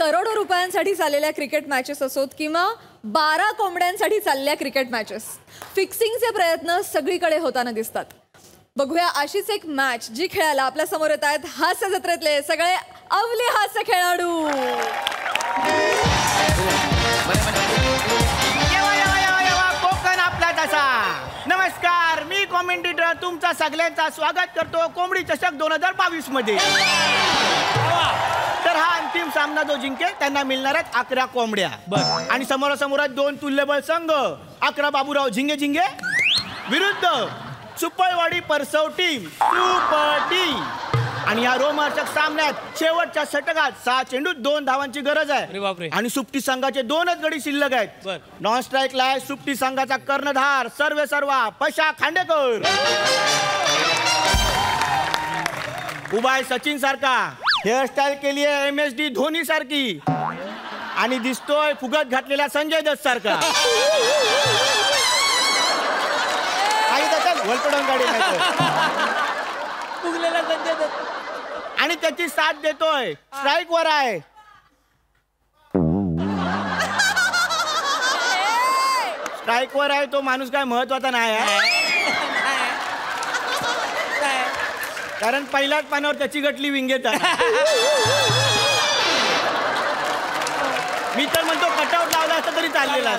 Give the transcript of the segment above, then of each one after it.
करोडो रुपयांसाठी चाललेल्या cricket matches असोत किंवा 12 कोंबड्यांसाठी चाललेल्या क्रिकेट मॅचेस, फिक्सिंगचे प्रयत्न सगळीकडे होताना दिसतात. बघूया अशीच एक मॅच जी खेळायला आपल्या समोर येत आहेत हास्य जत्रेतले सगळे अवले हास्य खेळाडू. कोकण आपला तसा. नमस्कार, मी कॉमेंटेटर तुमचा सगळ्यांचा स्वागत करतो कोंबडी चषक 2022 मध्ये. तर हा अंतिम सामना जो जिंकेल त्यांना मिळणार आहेत 11 कोंबड्या. आणि समोरासमोर 2 तुल्यबळ संघ, 11 बाबूराव झिंगे झिंगे विरुद्ध सुपळवाडी परसव टीम सुपर टीम. आणि या रोमांचक सामन्यात शेवटच्या षटकात 6 चेंडूत 2 धावांची गरज आहे. आणि सुप्टी संघाचे 2च गडी शिल्लक आहेत. नॉन स्ट्राईकला आहे सुप्टी संघाचा कर्णधार सर्वेसर्वा पशा खांडेकर. उभा आहे सचिन सारखा, हेअरस्टाईल केली आहे MSD धोनी सारखी. आणि दिसतोय फुगत घातलेला संजय दत्त सारखा. आणि त्याची साथ देतोय स्ट्राईक वर आहे तो माणूस काय महत्वाचा नाही आहे, कारण पहिल्याच पानावर त्याची गटली विंगेत आहे. मी तर म्हणतो कटआउट लावला असता तरी चाललेला.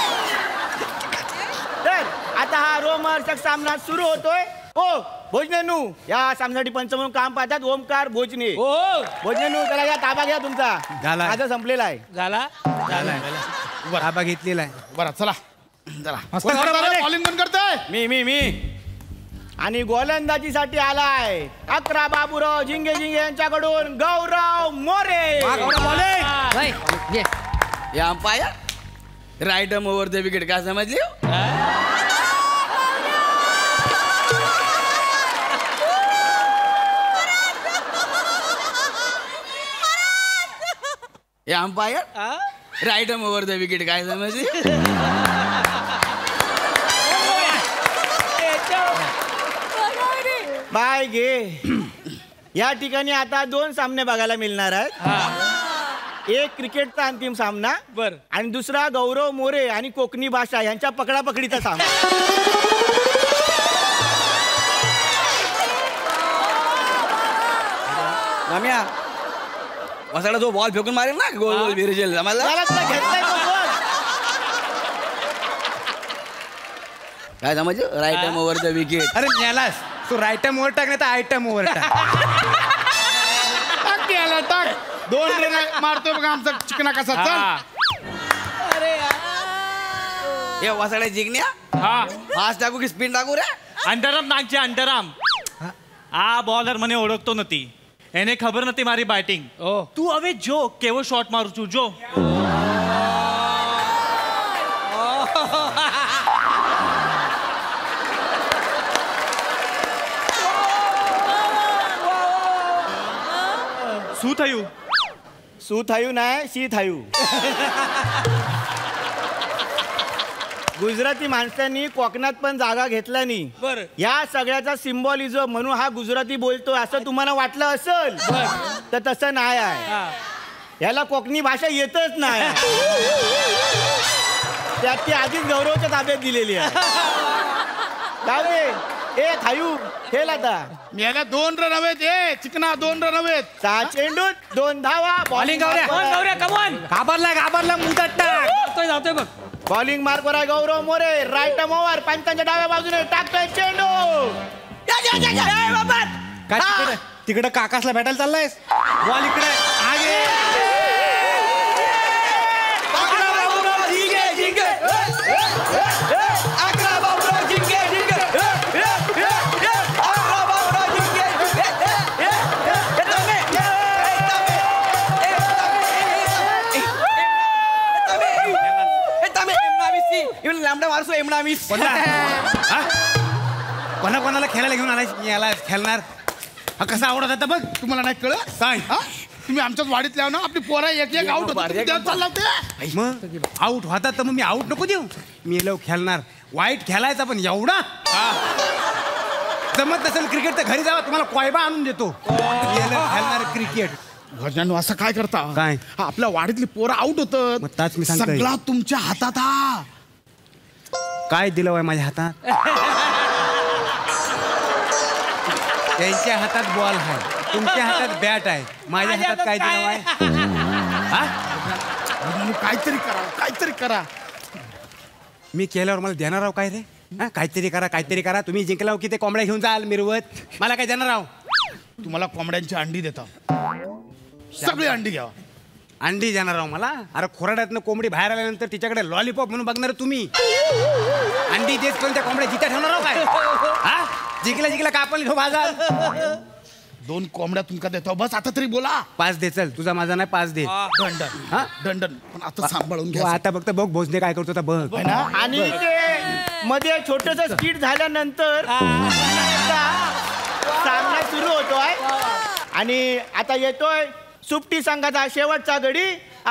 तर आता हा रोमहर्षक सामना सुरू होतोय. भोजनेनू या सामन्यासाठी पंच म्हणून काम पाहतात ओमकार भोजने. भोजनेनू त्याला या ताबा घ्या तुमचा. माझा संपलेला आहे. ताबा घेतलेला आहे. बरं चला बॉलिंग कोण करतोय? मी. आणि गोलंदाजीसाठी आलाय 11 बाबूराव झिंगे झिंगे यांच्याकडून गौरव मोरे. या umpire right over the wicket काय समजली? या umpire right over the wicket काय समजली? बाय घे. या ठिकाणी आता 2 सामने बघायला मिळणार आहेत. एक क्रिकेटचा अंतिम सामना आणि दुसरा गौरव मोरे आणि कोकणी भाषा यांच्या पकडापकडीचा सामना. माम्या मसाला जो बॉल फेकून मारेल ना गोल गोल विरजेल काय समजलं? Right over the wicket. अरे न्यालास तू राईट ओव्हर टाक नाही तर आयटम ओव्हर टाक. टाक 2 रन मारतोय बघा आमचा चिकना कसा. हे वासाड्या जिंकण्या फास्ट टाकू की स्पिन टाकू रे? अंडरआर्म नागचे अंडरआर्म. आ बॉलर મને ઓળખતો નથી, એને ખબર નથી મારી બેટિંગ. તું હવે જો કેવો શોટ મારું છું જો. શું થયું नाही शी થયું. गुजराती माणसांनी कोकणात पण जागा घेतला नाही. या सगळ्याचा सिम्बॉलिझम म्हणून हा गुजराती बोलतोय असं तुम्हाला वाटलं असेल तर तसं नाही आहे. याला कोकणी भाषा येतच नाही. त्यात ती आधीच गौरवच्या ताब्यात दिलेली आहे. ए थायू खेळ आता. याला 2 रन हवेत. चिकना 2 रन हवेत. 6 चेंडूत 2 धावा. बॉलिंग घाबरला मुंतात टाक. जातोय बघ. बॉलिंग मार्कवर आहे गौरव मोरे. राईट ओव्हर पंचांच्या डाव्या बाजूने टाकतोय चेंडू. काय तिकडे काकासला भेटायला चाललायस? बॉल इकडे कोणाला खेळायला घेऊन आलाय खेळणार. कसा आवडत आता बघ. तुम्हाला नाही कळत सांग. तुम्ही आमच्याच वाडीतल्या ना आपली पोरा एक आउट चालला होते. मग आउट होतात तर मग मी आउट नको देऊ. मी लव खेळणार. वाईट खेळायचा पण एवढा जमत नसेल क्रिकेट तर घरी जावा तुम्हाला कोयबा आणून देतो. खेळणार क्रिकेट भजनांनो असं काय करता काय? हा, आपल्या वाडीतली पोरं आउट होत मग ताच मी सांगतोय. सगळा तुमच्या हातात हा. काय दिलं वय माझ्या हातात? त्यांच्या हातात बॉल आहे, तुमच्या हातात बॅट आहे, माझ्या हातात काय दिलं वय? हा? भजनांनो, काहीतरी करा, काहीतरी करा. मी केल्यावर मला देणार आहो काय रे? हा, काहीतरी करा, काहीतरी करा. तुम्ही जिंकल्यावर किती कोंबड्या घेऊन जाल मिरवत, मला काय देणार आहो? तुम्हाला कोंबड्यांची अंडी देतो, सगळी अंडी घ्या. अंडी देणार आहो मला? अरे खोराड्यातनं कोंबडी बाहेर आल्यानंतर तिच्याकडे लॉलीपॉप म्हणून बघणार तुम्ही. अंडी देत पण त्या कोंबड्या जिथे ठेवणार आहो काय? हा, जिंकल्या जिंकल्या का आपण घेऊ बाजार? 2 कोंबड्या तुमका देतो, बस आता तरी बोला. 5 दे, चल तुझा माझा नाही 5 दे. दंडन हा? दंडन, पण आता सांभाळून तू घ्या. आता फक्त बघ भोजने काय करतो आता बघ. है ना? आणि ते मध्ये छोटस स्किट झाल्यानंतर सामना सुरू होतोय आणि आता येतोय सुट्टी संघाचा शेवटचा गडी.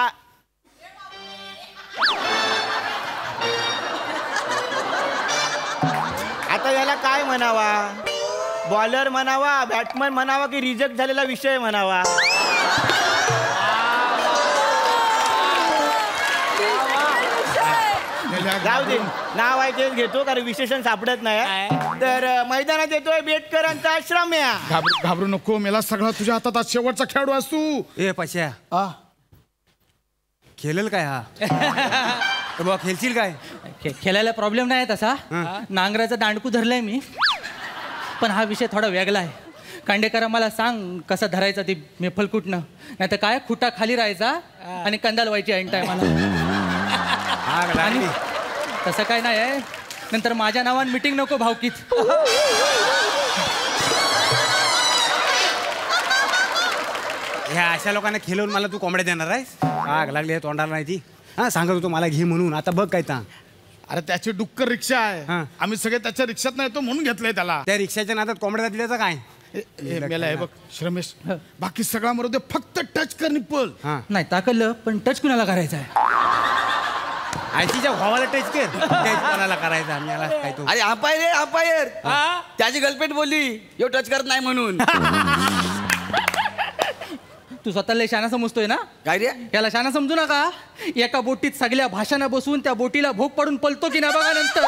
आता याला काय म्हणावा? बॉलर म्हणावा, बॅट्समन म्हणावा की रिजेक्ट झालेला विषय म्हणावा? जाऊ दे, नाव आहे तेच घेतो कारण विशेषण सापडत नाही. तर मैदानात येतोय बेटकरांचा श्रम्या. घाबरू नको, मेला सगळा तुझ्या हातात. आज शेवटचा खेळाडू असतो. ए पश्या, खेळेल काय हा? बघ खेळशील काय? खेळायला प्रॉब्लेम नाही तसा. नांगराचा दांडकू धरलाय मी, पण हा विषय थोडा वेगळा आहे. कांडेकरा मला सांग कसा धरायचा ती मेफल कुठनं, नाही तर काय खुटा खाली राहायचा आणि कंदाल व्हायची ऐन टायमाला. आणि तसं काय नाही आहे, नंतर माझ्या नावाने मीटिंग नको भावकीत. ह्या अशा लोकांना खेळवून मला तू कोंबड्या देणार आहेस? आग लागली आहे तोंडाला नाही ती. हा, सांगत होतो मला घे म्हणून, आता बघ काय ता. अरे त्याची डुक्कर रिक्षा आहे, हा. आम्ही सगळे त्याच्या रिक्षात नाही तो म्हणून घेतलंय त्याला. त्या रिक्षाच्या नादात कोंबड्या दिल्याचं काय? मेला आहे बघ श्रमेश, बाकी सगळा मरू दे, फक्त टच कर निप्पल. हा, नाही ताकदलं, पण टच कुणाला करायचा आहे? आयसीच्या भावाला टच कर, टच कोणाला करायचा मला काय तू? अरे अंपायर रे अंपायर, त्याची गर्लफ्रेंड बोलली यो टच करत नाही म्हणून. तू स्वतःला शाना समजतोय ना? काय रे? याला शाना समजू नका. एका बोटीत सगळ्या भाषांना बसून त्या बोटीला भोग पाडून पलतो की ना बघा नंतर.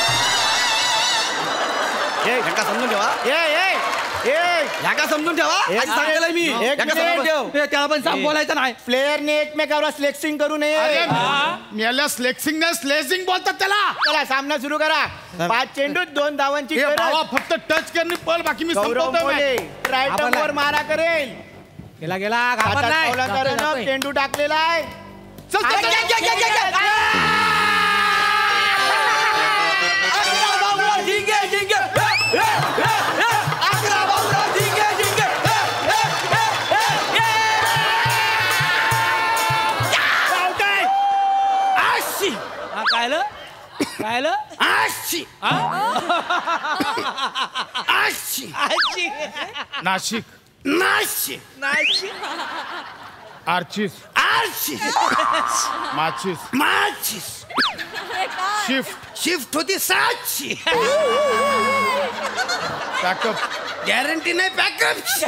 ह्याका समजून ठेवा, ह्याका समजून ठेवा. एक आज सांगितलंय मी, एक ह्याका समजून मिनिट. ठेव. त्याला पण सांग बोलायचं नाही. प्लेयरने एकमेकावर स्लेक्सिंग करू नये. अरे मेल्या स्लेक्सिंग नाही स्लेसिंग बोलतात त्याला. चला सामना सुरू करा. 5 चेंडूत 2 धावांची हे गरज. भावा फक्त टच कर निप्पल, बाकी मी गौरव संपवतोय मोरे match. राईट वर मारा करेल. गेला गेला हातात घाबरलाय. पावला करून चेंडू टाकलेला आहे. चल, चल, चल, चल, चल, चल, चल. अकरा बाबूराव जिंके जिंके, अकरा बाबूराव जिंके जिंके. कायलं कायलं आशी आशी नाशिक नाशी आर्चिस आशी माचिस माचीस शिफ्ट शिफ्ट होती 700. पॅकअप गॅरंटी नाही पॅकअप.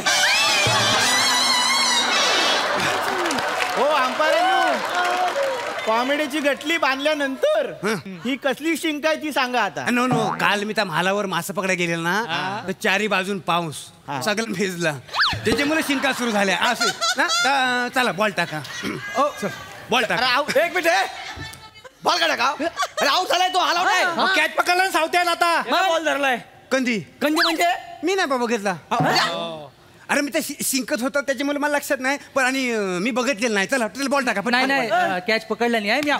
हो अंपायरांनो, कॉमेडीची गटली बांधल्यानंतर ही कसली शिंक आहे ती सांगा आता. नो नो, काल मी त्या महालावर मासे पकडायला गेलेलो ना, तर चारी बाजून पाऊस सगळं भिजला, त्याच्यामुळे शिंका सुरू झाल्या असे ना. चला बॉल टाका. ओ चल बॉल अरे टाका. आऊ- एक मिनिट, बॉल काढा का? अरे आऊट झालाय तो, हलाव नाही. कॅच पकडला सावत्यान आता. बॉल धरलाय. कंदी कंजे म्हणजे मी नाही बाबा घेतला. अरे मी त्या शिंकत होतो त्याच्यामुळे मला लक्षात नाही, पण आणि मी बघितलेलं नाही. चला टोटल बॉल टाका. पण नाही नाही, कॅच पकडला नाही आहे मी.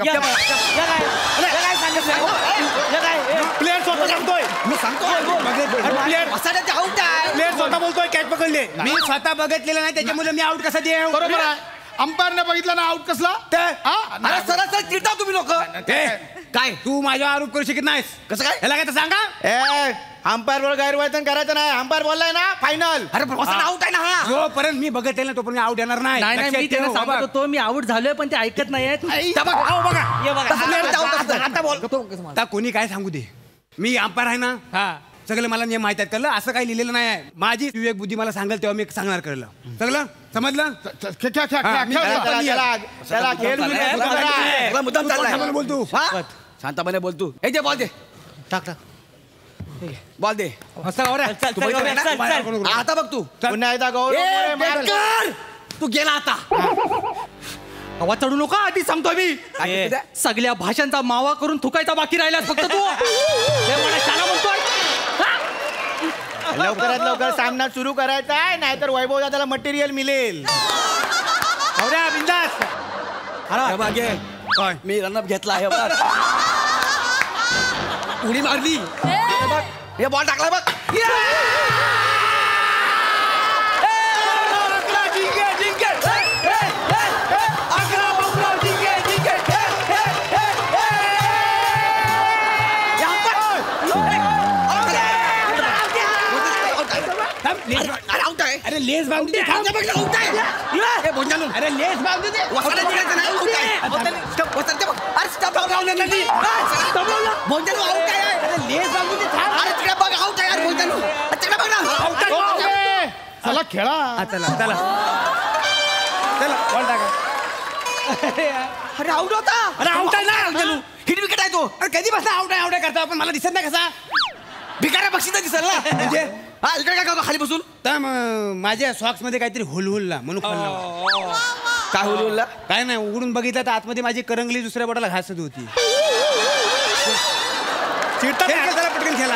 प्लेअर स्वतः सांगतोय. मी सांगतो प्लेअर आऊट आहे. प्लेअर स्वतः बोलतोय कॅच पकडले. मी स्वतः बघितलेलं नाही त्याच्यामुळे मी आउट कसा देऊ? बरोबर आहे. अंपायरने बघितला ना आउट कसला. अरे सरळ चिडता तुम्ही लोक. काय तू माझ्यावर आरोप करू शकत नाहीस? कसं काय? याला काय तर सांगा. अंपायर वर गैरवर्तन करायचं नाही. अंपायर बोललाय ना फायनल. अरे आऊट आहे ना हा. जोपर्यंत मी बघितलेलं नाही तोपर्यंत आउट येणार नाही. नाही नाही, मी लक्षात त्यांना ठेव, सांगत बाबा. होतो मी आउट झालोय, पण ते ऐकत नाहीयेत. तसं player चं out असतं. आता बॉल आता कोणी काय सांगू दे, मी अंपायर आहे ना. सगळं मला नियम माहित आहेत कळलं असं काही लिहिलेलं नाही आहे माझी विवेक बुद्धी मला सांगेल तेव्हा मी सांगणार कळलं सगळं समजलं त्याला खेळ मुद्दाम चाललाय बोल तू हा? शांतपणे बोल तू हे दे बॉल दे टाक बॉल दे असं गौऱ्या. तू बघितलं ना? आता बघ तू पुन्हा एकदा गौरव ए, मोरे मारल. बेकार! तू गेला आता आवाज चढू नका आधी सांगतोय मी काय ते? सगळ्या भाषांचा मावा करून थुकायचा बाकी राहिलास फक्त तू हे मला शाळा म्हणतोय लवकरात लवकर सामना सुरू करायचा आहे नाहीतर वैभव दादाला मटेरियल मिळेल. गौऱ्या बिंदास हे बघ, घे. काय मी रनअप घेतला हे बघ उडी मारली हे बघ हे बॉल टाकला बघ अरे लेस बांधू दे थांब. अरे लेस बांधू दे अरे लेस बांधू दे थांब. चला खेळा हा, चला चला चला बॉल टाका. अरे आउट होता अरे आउट आहे ना हिट विकेट आहे तो अरे कधी बसला आउट आहे करता आपण मला दिसत नाही कसा भिकाऱ्या बक्षीस दिसल ना म्हणजे हा इकडे काय करतो खाली बसून तर माझ्या सॉक्स मध्ये काहीतरी हुलहुलला म्हणून खाल्ला. काय होईल काय नाही उघडून बघितलं तर आतमध्ये माझी करंगली दुसऱ्या बोटाला घासत होती. चला पटकन खेळा.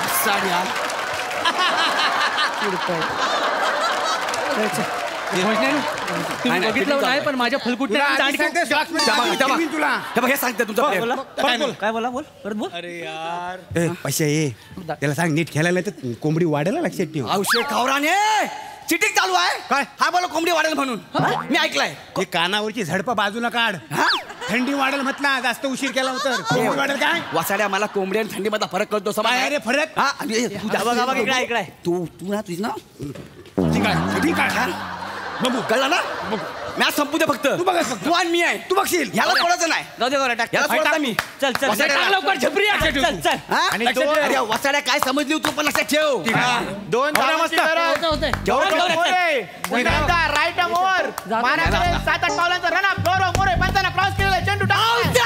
तुम्ही बघितलं नाही पण माझ्या फलकुटण्या तुला हे बघ हे सांगते तुमचा प्रेम. काय बोला बोल परत बोल अरे यार पैसे ये त्याला सांग नीट खेळायला तर कोंबडी वाढेल लक्षात ठेव. औषध खावराने चिटिंग चालू आहे काय? हा बोला कोंबडी वाढेल म्हणून मी ऐकलंय हे कानावरची झडपा बाजूला काढ. थंडी वाढेल म्हटला जास्त उशीर केला तर कोंबडी वाढेल काय वासाड्या मला कोंबडी आणि थंडी मधला फरक कळतो काय आहे रे फरक हा आणि तू इकडे तू ना तुझी ना ठीक आहे ठीक आहे बघू कळला ना मॅच संपू दे फक्त तू बघ फक्त. तू आणि मी आहे तू बघशील ह्याला सोडायचं नाही ह्याला सोडता मी चल चल वासाड्या- टाक लवकर झपरी चल चल हा? आणि लक्षात दोन- ठेव. अरे वासाड्या काय समजली तू पण लक्षात ठेव दोन धावांची गरज. गौरव मोरे पुन्हा एकदा राईट आर्म ओव्हर मानाकडे 7-8 पावलांचा रन अप. गौरव मोरे पंचांना क्रॉस केलेला चेंडू टाकला.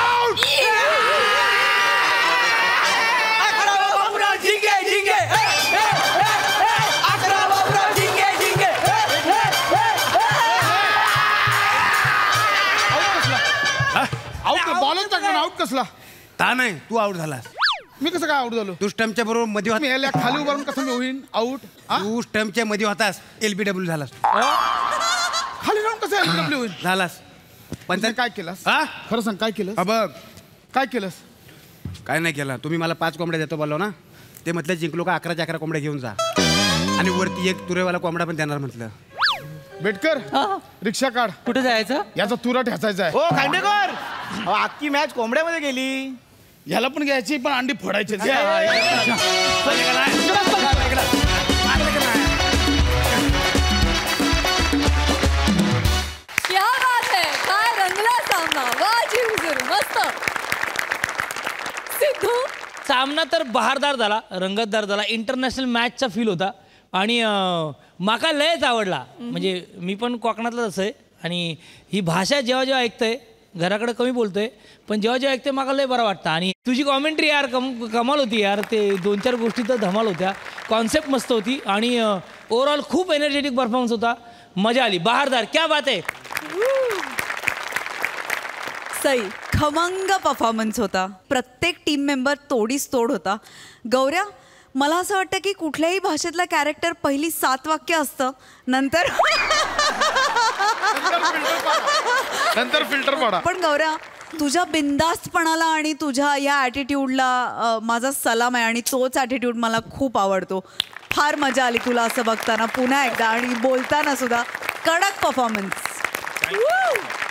आउट बॉलच टाकला आउट कसला ता नाही तू आउट झालास. मी कसं काय आउट झालो तू स्टम्पच्या बरोबर मध्ये मी याला खाली उभारून कसं मी होईन आउट तू स्टम्पच्या मध्ये होतास LBW झालास खाली राहून कसं LBW होईल झालास पण काय केलंस हा खरं सांग काय केलं बघ काय केलंस काय नाही केलं तुम्ही मला 5 कोंबड्या देतो बोललो ना ते म्हटलं जिंकलो का 11च्या 11 कोंबड्या घेऊन जा आणि वरती एक तुरेवाला कोंबडा पण देणार म्हटलं. बेटकर रिक्षा काढ कुठे जायचं याचा तुरा ठेचायचा आहे ओ खांडेकर अहो, अख्खी मॅच कोंबड्यामध्ये गेली. याला पण घ्यायची पण अंडी फोडायची क्या बात है काय रंगला सामना वाजी हुजूर मस्त. सिद्धू सामना तर बहारदार झाला रंगतदार झाला इंटरनॅशनल मॅचचा फील होता आणि माका लयच आवडला म्हणजे मी पण कोकणातलाच असं आहे आणि ही भाषा जेव्हा जेव्हा ऐकतोय घराकडे कमी बोलतोय पण जेव्हा जेव्हा ऐकते माका लय बरं वाटतं आणि तुझी कॉमेंट्री यार कमाल होती यार ते 2-4 गोष्टी तर धमाल होत्या कॉन्सेप्ट मस्त होती आणि ओव्हरऑल खूप एनर्जेटिक परफॉर्मन्स होता मजा आली बहारदार क्या बात आहे. सई खमंग परफॉर्मन्स होता प्रत्येक टीम मेंबर तोडीस तोड होता. गौऱ्या मला असं वाटतं की कुठल्याही भाषेतलं कॅरेक्टर पहिली 7 वाक्य असतं नंतर फिल्टर पाडा पण गौऱ्या तुझ्या बिनधास्तपणाला आणि तुझ्या या ॲटिट्यूडला माझा सलाम आहे आणि तोच ॲटिट्यूड मला खूप आवडतो. फार मजा आली तुला असं बघताना पुन्हा एकदा आणि बोलताना सुद्धा कडक परफॉर्मन्स.